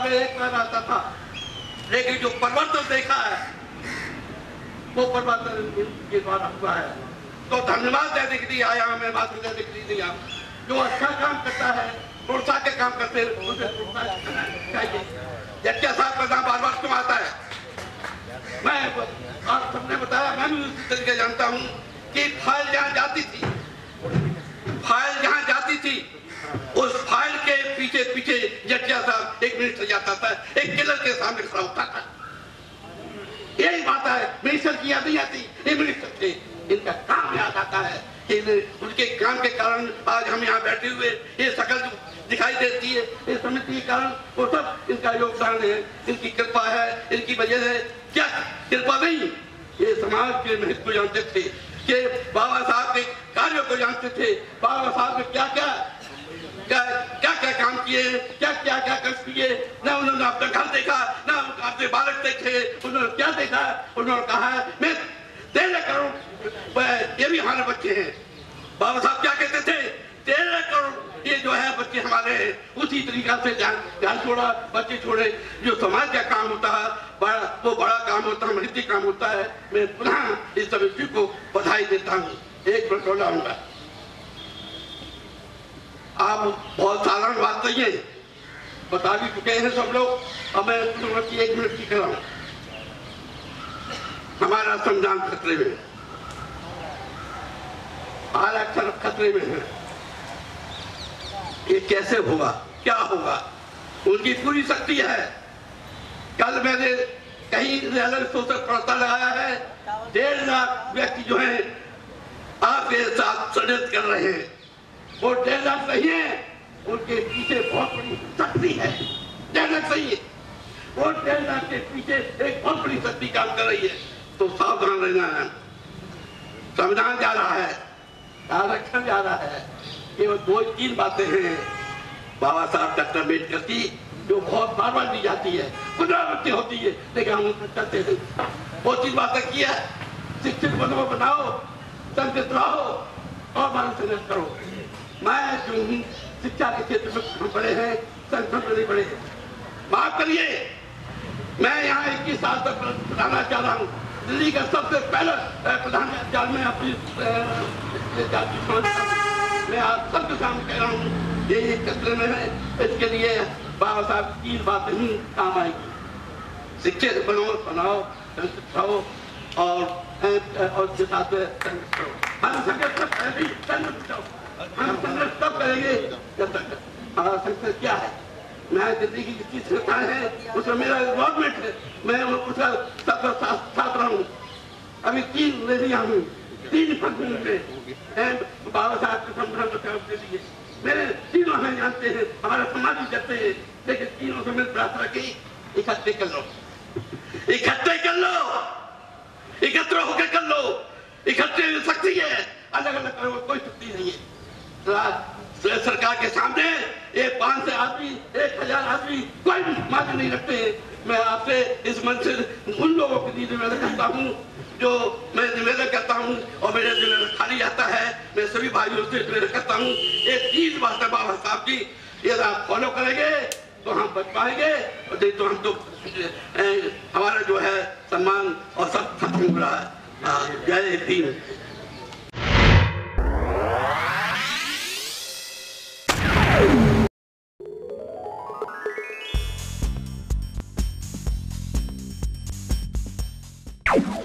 में एक बार आता था, लेकिन जो परिवर्तन देखा है वो परिवर्तन के द्वारा हुआ है। तो धन्यवाद देने के लिए आया, मैं बात देने के लिए नहीं आया। जो अच्छा काम करता है, प्रोत्साहन के काम करते हैं, उसे प्रोत्साहन चाहिए। जबकि साहब का नाम बार बार क्यों आता है? मैं आप सबने बताया, मैं भी उसी तरीके जानता हूँ कि फाइल जहाँ जाती थी, फाइल जहाँ जाती थी, उस फाइल के पीछे पीछे जटिया साहब एक मिनिस्टर जाता था, एक किलर के सामने खड़ा होता था। यही बात है, मिनिस्टर की याद नहीं आती, ये मिनिस्टर थे, इनका काम याद आता है कि उनके काम के कारण आज हम यहाँ बैठे हुए, ये शकल दिखाई देती है, ये समिति के कारण वो सब इनका योगदान है, इनकी कृपा है, इनकी वजह है। क्या कृपा नहीं, ये समाज के महत्व को जानते थे, कि बाबा साहब के कार्यों को जानते थे, बाबा साहब ने क्या क्या काम किए, क्या कष्ट किए। ना उन्होंने अपना घर देखा, ना अपने बालक देखे, उन्होंने क्या देखा? उन्होंने कहा मैं 13 करोड़, ये भी हमारे बच्चे हैं। बाबा साहब क्या कहते थे? 13 करोड़ ये जो है बच्चे हमारे हैं। उसी तरीका से ध्यान छोड़ा, बच्चे छोड़े। जो समाज का काम होता है वो बड़ा काम होता है, महत्वपूर्ण काम होता है। मैं पुनः इस समिति को बधाई देता हूँ। एक मिनट हो जाऊंगा, आप बहुत साधारण बात नहीं है, बता भी चुके हैं सब लोग। अब मैं एक मिनट की कराऊं। हमारा संविधान खतरे में, आरक्षण खतरे में है। ये कैसे होगा, क्या होगा? उनकी पूरी शक्ति है। कल मैंने कहीं सोशल पढ़ता लगाया है, 1.5 लाख व्यक्ति जो है आपके साथ षड्यंत्र कर रहे हैं। वो 1.5 लाख नहीं है, उनके पीछे बहुत बड़ी शक्ति है। 1.5 लाख सही है, वो 1.5 लाख के पीछे एक बहुत बड़ी शक्ति काम कर रही है। तो सावधान रहना है। संविधान जा रहा है, आरक्षण जा रहा है, केवल 2-3 बातें हैं बाबा साहब डॉक्टर अम्बेडकर की, जो बहुत बार बार दी जाती है, पुनरावृत्ति होती है, लेकिन हम उनको करते हैं। वो 3 बातें की है, शिक्षित बनाओ, संगठित रहो और मानव संघर्ष करो। मैं जो हूँ शिक्षा के क्षेत्र में बड़े हैं, संगठन में नहीं बड़े हैं। माफ करिए, मैं यहाँ 21 साल तक पढ़ाना चाह रहा हूँ। दिल्ली का सबसे पहला प्रधान में अपनी मैं आप सबके सामने कह रहा हूँ, ये खतरे में है। इसके लिए बाबा साहब की 3 बातें ही काम आएगी। शिक्षित बनाओ, संगठित रहो और के साथ संगठित करो। हम संगठित हम संघर्ष तब करेंगे जब तक हमारा संघर्ष क्या है। मैं दिल्ली की जितनी संस्थाएं हैं उसमें मेरा इन्वॉल्वमेंट है, मैं उसका सबका साथ रहा हूँ। अभी 3 रेडिया हूँ, 3 फंक्शन में बाबा साहब के संबंध के लिए मेरे 3 हमें जानते हैं, हमारा समाज भी करते हैं, लेकिन 3 से मैं प्रार्थना की इकट्ठे कर लो, इकट्ठे कर लो, एकत्र होकर कर लो। इकट्ठे शक्ति है, अलग अलग करो कोई शक्ति नहीं है। सरकार के सामने ये 500 आदमी, 1000 आदमी कोई मांग नहीं रखते हैं। मैं आपसे इस मंच से उन लोगों के लिए निवेदन करता हूँ जो मैं निवेदन करता हूँ और मेरे निवेदन खाली जाता है। मैं सभी भाइयों से निवेदन करता हूँ, ये 3 बातें बाबा साहब की यदि आप फॉलो करेंगे तो हम बच पाएंगे, और नहीं तो हम तो हमारा जो है सम्मान और सब खत्म हो रहा है। जय भीम। You